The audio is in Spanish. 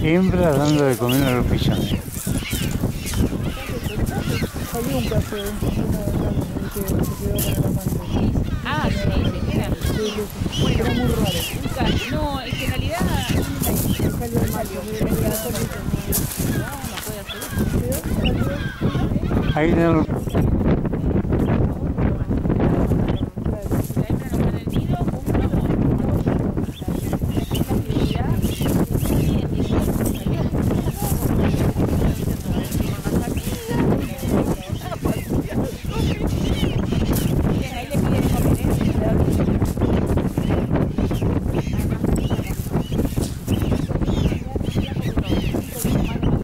hembras dando de comer a los pichones. Salió un caso de una que se quedó con el amante. Ah, sí, se quedan. Sí, bueno, era muy raro. No, es que en realidad Salió el macho, no puede hacer eso. Ahí